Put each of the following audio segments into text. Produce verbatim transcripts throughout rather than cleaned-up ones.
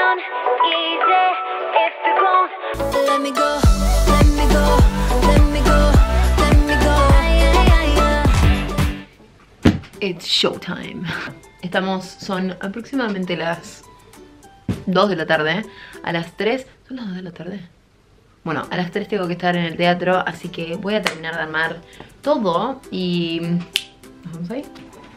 done easy if you're gone. Let me go, let me go, let me go, let me go. It's showtime. Estamos, son aproximadamente las dos de la tarde. A las tres, ¿son las dos de la tarde? Bueno, a las tres tengo que estar en el teatro, así que voy a terminar de armar todo y... ¿nos vamos ahí?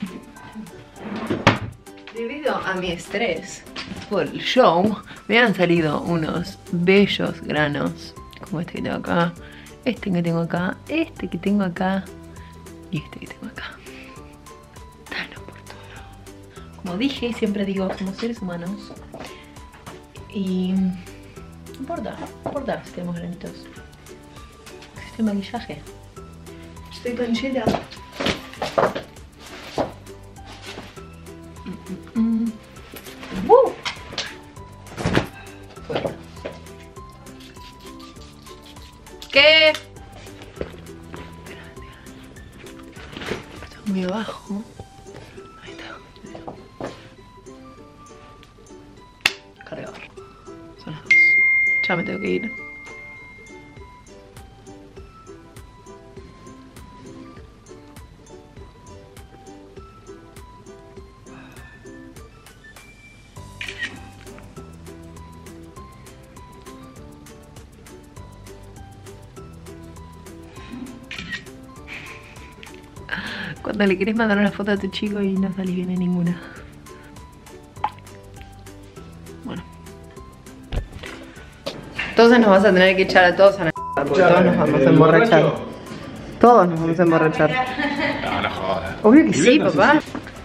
Debido a mi estrés por el show, me han salido unos bellos granos, como este que tengo acá, este que tengo acá, este que tengo acá y este que tengo acá. Tan oportuno. Como dije y siempre digo, somos seres humanos y no importa, no importa si tenemos granitos. Existe maquillaje. Estoy canchera. ¡Woo! Fuera. ¿Qué? Está muy abajo. Ahí está. Cargador. Son las dos. Ya me tengo que ir. Cuando le querés mandar una foto a tu chico y no salís bien en ninguna. Bueno. Entonces nos vas a tener que echar a todos a la mierda, porque todos nos vamos a emborrachar. Todos nos vamos a emborrachar. No, no jodas. Obvio que sí, papá.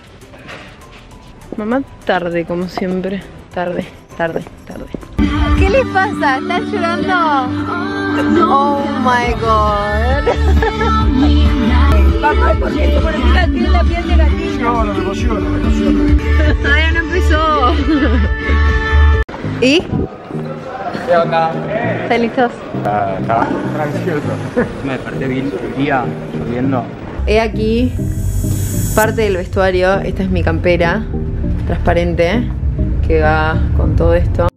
Mamá tarde, como siempre. Tarde, tarde, tarde. ¿Qué les pasa? ¿Están llorando? Oh my god. Papá, ¿por qué tu muñeca tiene la piel de gatito? No, lo emociona, lo emociona. Todavía no empezó. ¿Y? ¿Qué onda? ¿Están listos? Está, está gracioso. Me desperté bien el día, lloviendo. He aquí parte del vestuario. Esta es mi campera transparente que va con todo esto.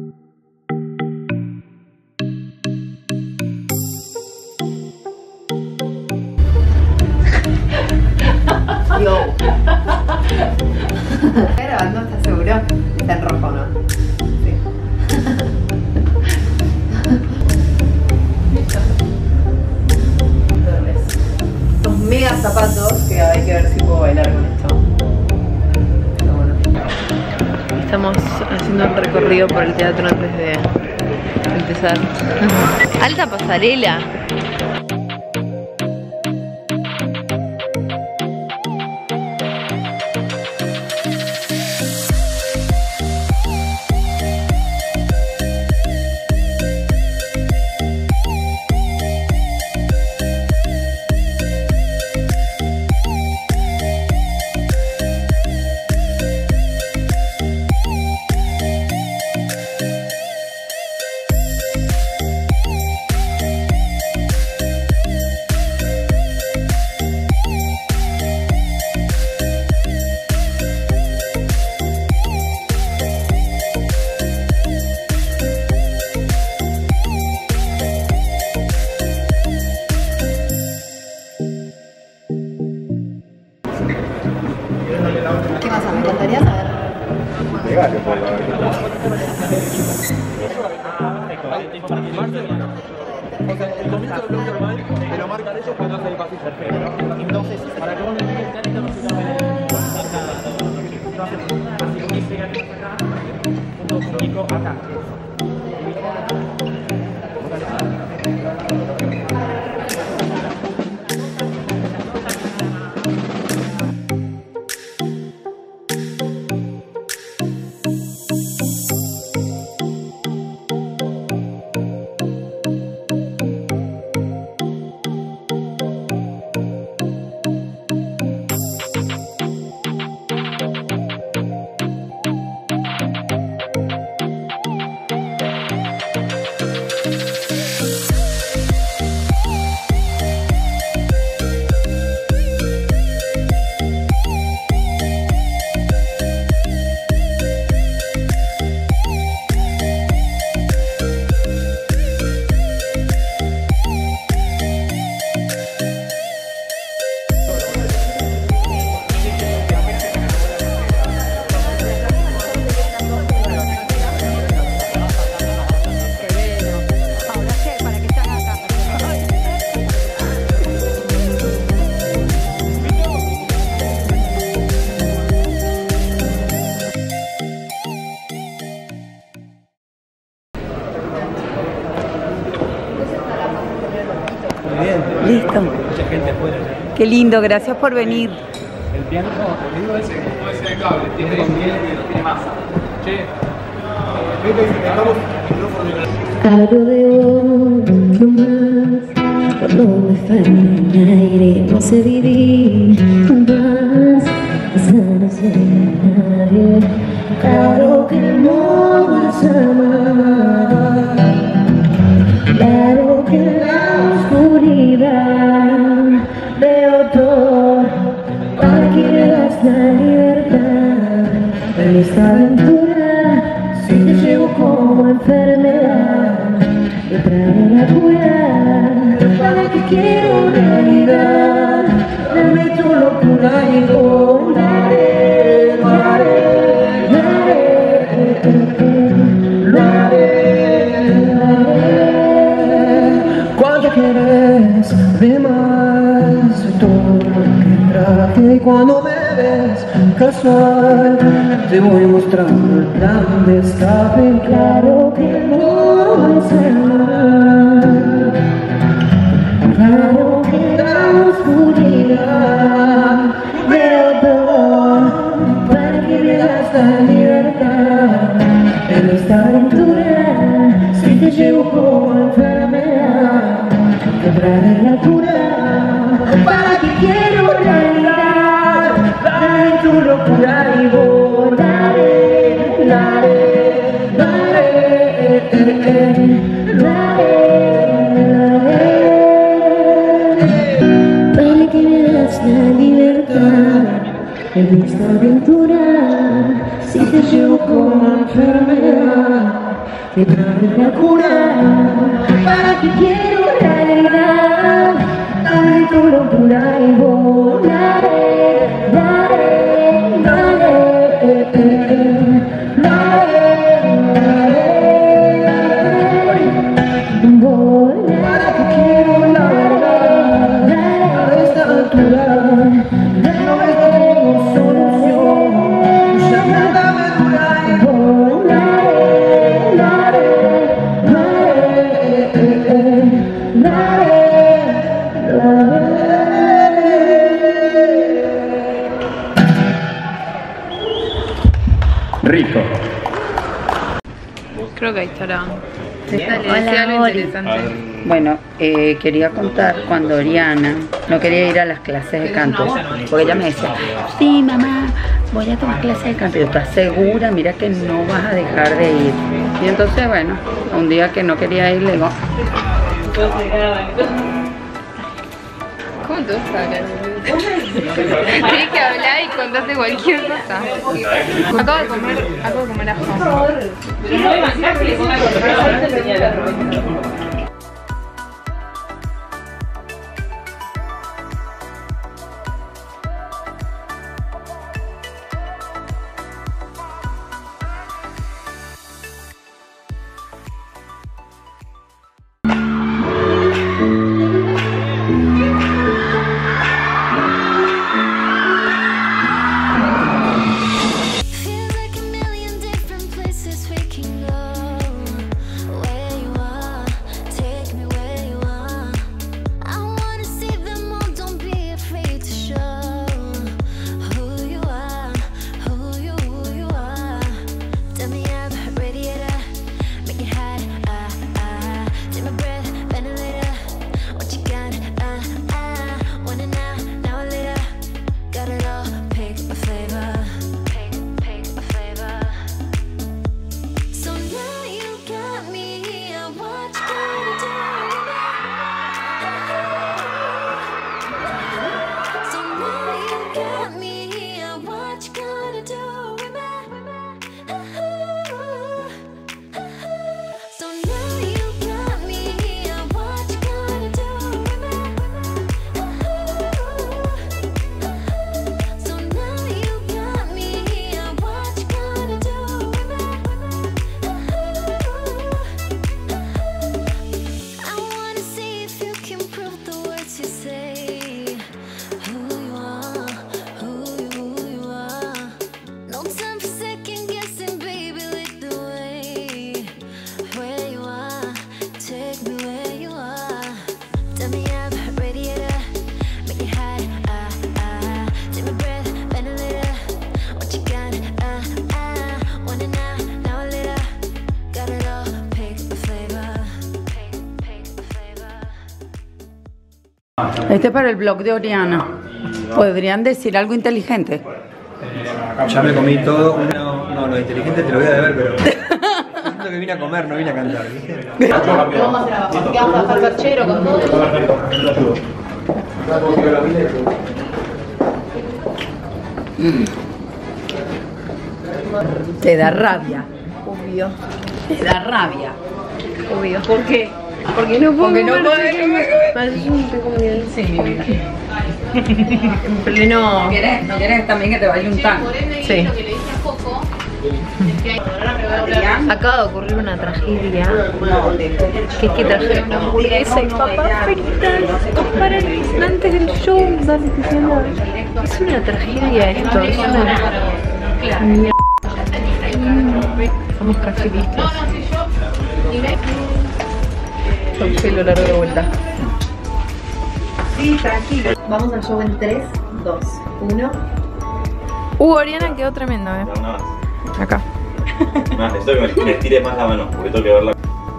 Yo. ¿Está grabando? ¿Estás seguro? Está en rojo, ¿no? Sí. Estos mega zapatos que hay que ver si puedo bailar con esto. Pero bueno. Estamos haciendo un recorrido por el teatro antes de empezar. Alta pasarela. ¿Qué pasa? Me encantaría saber. Legal, por la El comienzo del blog normal te lo marcan ellos cuando hacen el pasillo perfecto. Entonces, para que vos no entiendas, no se llame así que se gana acá, punto cinco acá. Qué lindo, gracias por venir. El piano, el libro ese, puede ser el cable, tiene con miel y tiene masa. Che, estamos Algo de otro más, cuando me falta el aire, no sé vivir más, esa no sé nadie, claro que no vas a amar, claro que en la oscuridad veo todo, para que veas la libertad en esta aventura. Si te llevo como enfermedad, te trae la cura. Para que quiero realidad, dame tu locura y volaré, lo haré, lo haré, lo haré, lo haré. Cuando quieres de más, soy todo lo que traje. Y cuando me ves casual, te voy mostrando el plan de escape. Claro que no es el mal, claro que la oscuridad veo todo, para que veas la libertad en esta aventura. Si te llevo como enfermedad, te trae la cura. Para que quiero realidad, dame tu locura y volaré, volaré, volaré, volaré. Para que veas la libertad en esta aventura. Si te llevo como enfermedad, te trae la cura. Para que quiero realidad, dame tu locura y volaré, volaré, volaré, volaré, volaré. Para que quiero volar a esta altura, no me tengo solución, ya nada me dura y volaré, volaré, Rico. Creo que ahí estará. Hola, algo hola. interesante. Bueno, eh, quería contar cuando Oriana no quería ir a las clases de canto, porque ella me decía, sí mamá, voy a tomar clases de canto. Y yo, ¿estás segura? Mira que no vas a dejar de ir. Y entonces, bueno, un día que no quería ir, le digo, ¿Cómo te vas a hablar? Tienes que hablar y contarte cualquier cosa. Acabo de comer, acabo de comer ajo. feel like a million different places we can go. Where you are, Este es para el blog de Oriana. ¿Podrían decir algo inteligente? Ya me comí todo. No, no, lo inteligente te lo voy a deber, pero... Siento que vine a comer, no vine a cantar, ¿viste? ¿Qué vamos a hacer abajo? ¿Qué vamos a hacer perchero con todo? Mm. Te da rabia. Obvio. Te da rabia. Obvio. ¿Por qué? Porque no puedo. Porque no comer, podés. Sí, mi vida. En pleno. ¿No quieres, ¿No quieres también que te vaya un tan? Sí. Acaba de ocurrir una tragedia. ¿Qué, qué tragedia? Una hamburguesa y papas fritas para el antes del show. Dale, diciendo. Es una tragedia esto. Es una mierda. Somos tragelistas. Con pelo largo de vuelta. Sí, tranquilo. Vamos al show en tres, dos, uno. Uh, Oriana quedó tremendo, eh. Una más. Acá. Más, necesito que me estire más la mano, porque tengo que verla.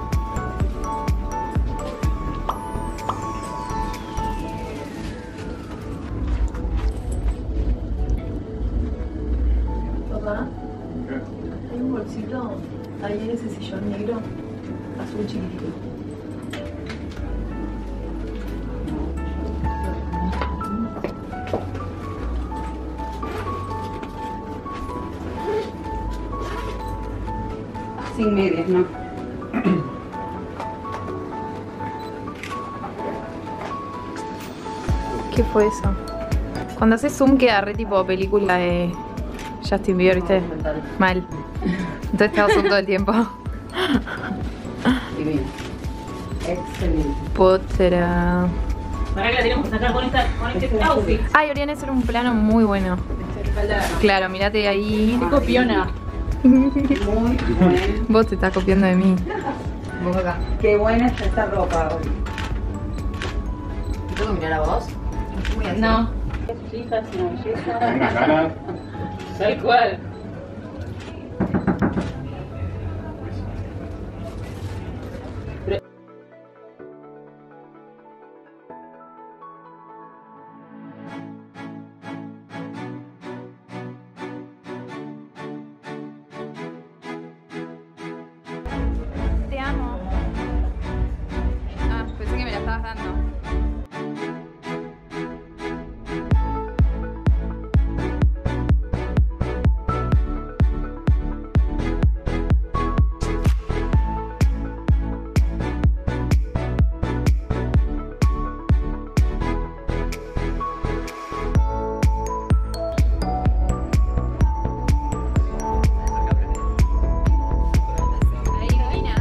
Papá, hay un bolsito ahí en ese sillón negro, azul chiquitito. Sin medias, ¿no? ¿Qué fue eso? Cuando haces zoom queda re tipo película de Justin Bieber, ¿viste? Mal. Entonces te hago zoom todo el tiempo. Divino. Excelente. Potera. Para que la tenemos que sacar con, esta, con este outfit. Ay, Oriana, ese era un plano muy bueno. Claro, mirate ahí. Te copiona. Muy bueno. Vos te estás copiando de mí. Vos acá. Qué buena está esta ropa hoy. ¿Te puedo mirar a vos? Muy así. No. Hijas, no, hijas. Tal cual. Te amo. Ah, pensé que me la estabas dando. Ahí, divina.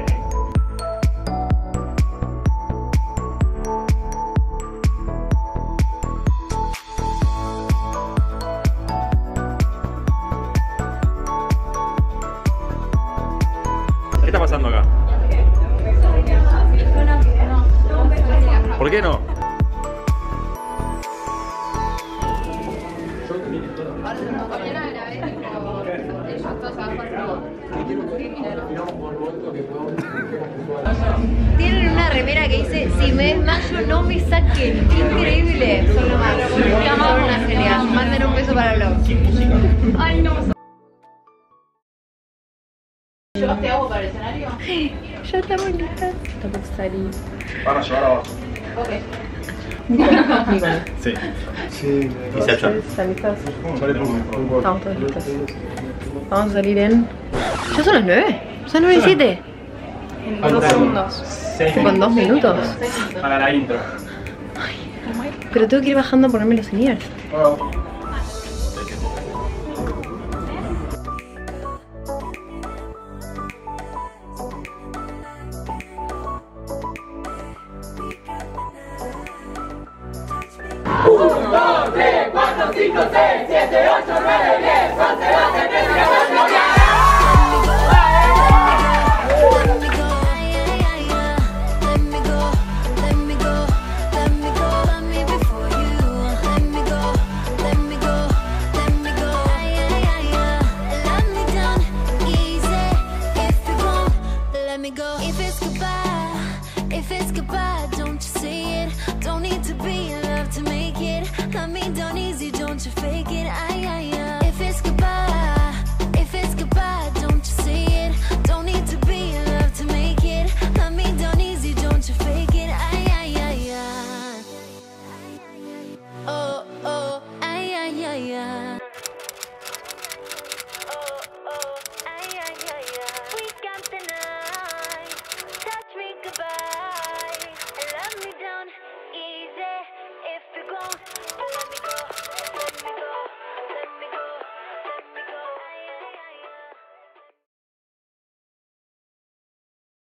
¿Qué está pasando acá? ¿Por qué no? Tienen una remera que dice: si me desmayo no me saquen. ¡Qué increíble! Son lo más. Son una genial. Manden un beso para el blog. Ay, no. ¿Llevaste agua para el escenario? Ya estamos listas. Estamos salir. Van a llevar abajo. Ok. Sí. Sí. Y se achó. ¿Están listas? Estamos todos listos. Vamos a salir en... ¿Ya son las nueve? ¿Son nueve y siete? En dos segundos. ¿Tipo en dos minutos? Para la intro. Pero tengo que ir bajando a ponerme los in-ears. uno, dos, tres, cuatro, cinco, seis, siete, ocho, nueve, diez.